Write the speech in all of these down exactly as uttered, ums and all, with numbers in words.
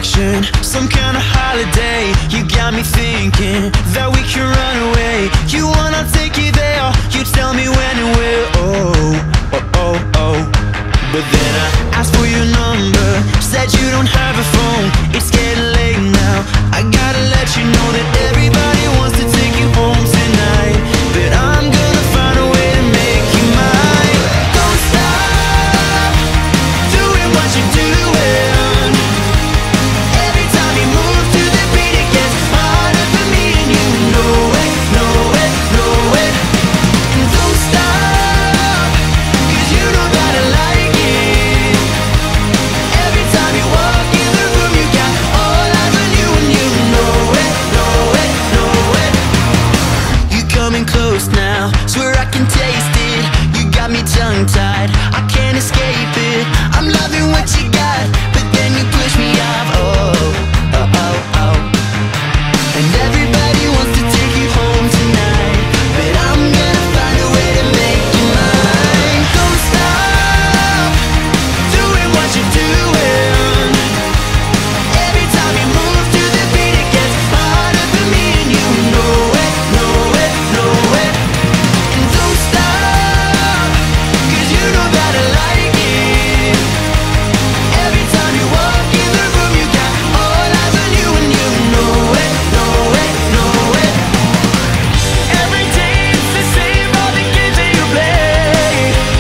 perfection, some kind of holiday. You got me thinking that we can run away. You wanna take you there, you tell me when and where. Oh, oh, oh, oh. But then I asked for your number, said you don't have a phone. It's getting late now, I gotta let you know that everybody wants to take you home tonight. But I'm gonna find a way to make you mine. Don't stop doing what you're doing. Every time you move to the beat, it gets harder for me, and you know it, know it, know it. And don't stop, cause you know that I like it. Every time you walk in the room, you got all eyes on you, and you know it, know it, know it. You coming close now, swear I can taste it. You got me tongue-tied, I can't escape it. I'm loving what you got, but then you push me off. Oh, oh, oh, oh. And everybody wants to take you home tonight, but I'm gonna find a way to make you mine. Don't stop doing what you're doing. Every time you move to the beat, it gets harder for me, and you know it, know it, know it. And don't stop, cause you know that I like it. Every time you walk in the room, you got all eyes on you, and you know it, know it, know it. Every day it's the same, all the games that you play.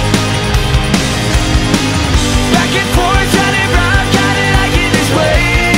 Back and forth, trying to round, kinda like it this way.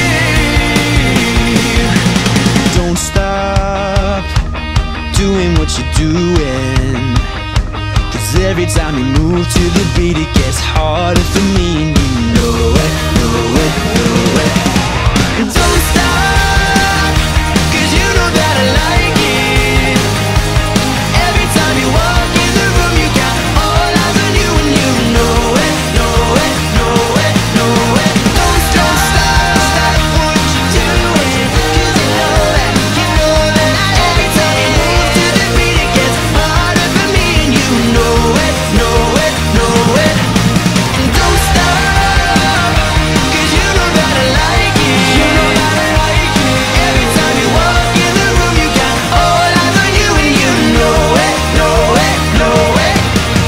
Don't stop doing what you're doing, cause every time you move to the beat, it gets harder for me, and you know it, know it, know it. And don't stop, cause you know that I like it. Every time you walk in the room, you got all eyes on you, and you know it, know it, know it, know it. Don't stop, stop what you're doing, cause you know that, you know that. Every time you move to the beat, it gets harder for me, and you know it, know it, know it. And don't stop, cause you know that I like it. You know that I like it. Every time you walk in the room, you got all eyes on you, and you know it, know it, know it.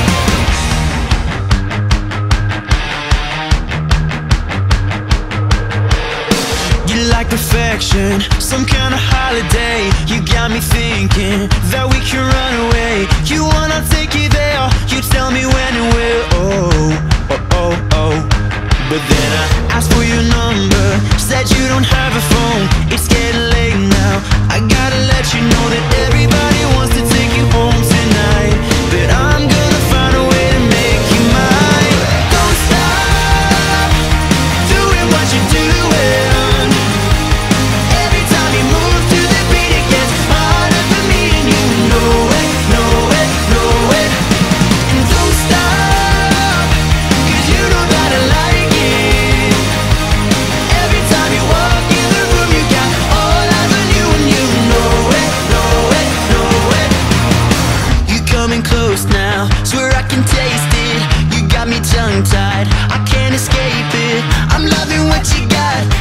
You like perfection, some kind of holiday. You got me thinking that we can run away. You wanna take you there, you tell me when and where. Oh, oh, oh, oh. But then I asked for your number, said you don't have a phone. It's getting late now, I gotta let you know that everybody wants to take you home tonight. But I'm gonna find a way to make you mine. Don't stop doing what you're doing. Every time you move to the beat, it gets harder for me, and you know it, know it, know it. And don't stop, cause you know that I like it. Every time you walk in the room, you got all eyes on you, and you know it, know it, know it. You coming close now, swear I can taste it. You got me tongue-tied, I can't escape it. I'm loving what you got,